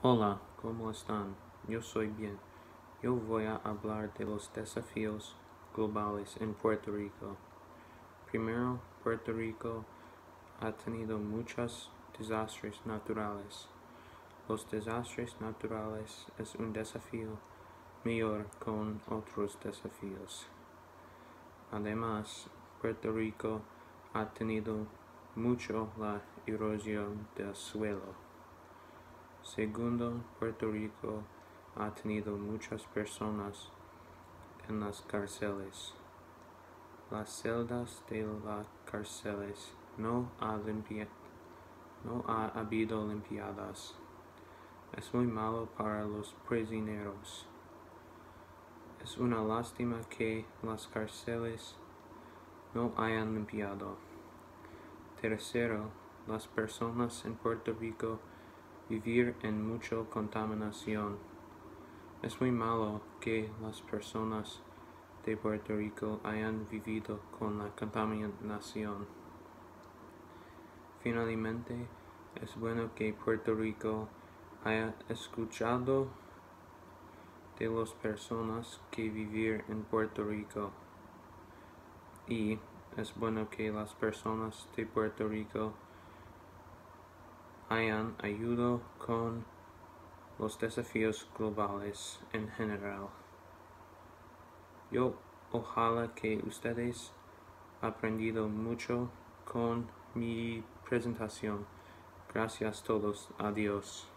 Hola, ¿cómo están? Yo soy bien. Yo voy a hablar de los desafíos globales en Puerto Rico. Primero, Puerto Rico ha tenido muchos desastres naturales. Los desastres naturales es un desafío mayor con otros desafíos. Además, Puerto Rico ha tenido mucho la erosión del suelo. Segundo, Puerto Rico ha tenido muchas personas en las cárceles. Las celdas de las cárceles no ha habido limpiadas. Es muy malo para los prisioneros. Es una lástima que las cárceles no hayan limpiado. Tercero, las personas en Puerto Rico vivir en mucha contaminación. Es muy malo que las personas de Puerto Rico hayan vivido con la contaminación. Finalmente, es bueno que Puerto Rico haya escuchado de las personas que viven en Puerto Rico. Y es bueno que las personas de Puerto Rico hayan ayudado con los desafíos globales en general. Yo ojalá que ustedes aprendido mucho con mi presentación. Gracias a todos. Adiós.